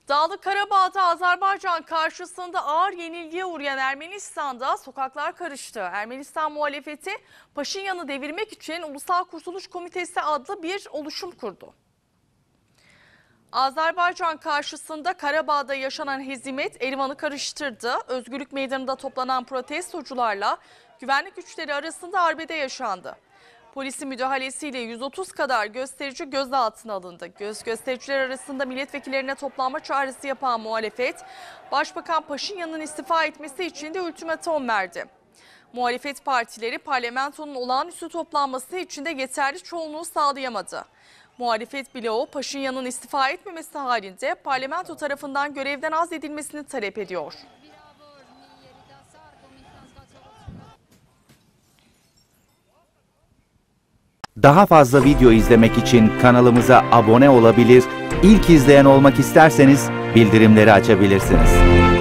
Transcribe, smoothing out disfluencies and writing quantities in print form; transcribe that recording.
Dağlık Karabağ'da Azerbaycan karşısında ağır yenilgiye uğrayan Ermenistan'da sokaklar karıştı. Ermenistan muhalefeti Paşinyan'ı devirmek için Ulusal Kurtuluş Komitesi adlı bir oluşum kurdu. Azerbaycan karşısında Karabağ'da yaşanan hezimet Erivan'ı karıştırdı. Özgürlük Meydanı'nda toplanan protestocularla güvenlik güçleri arasında arbede yaşandı. Polisin müdahalesiyle 130 kadar gösterici gözaltına alındı. Göstericiler arasında milletvekillerine toplanma çağrısı yapan muhalefet, Başbakan Paşinyan'ın istifa etmesi için de ultimatom verdi. Muhalefet partileri parlamentonun olağanüstü toplanması için de yeterli çoğunluğu sağlayamadı. Muhalefet bloğu Paşinyan'ın istifa etmemesi halinde parlamento tarafından görevden azledilmesini talep ediyor. Daha fazla video izlemek için kanalımıza abone olabilir, ilk izleyen olmak isterseniz bildirimleri açabilirsiniz.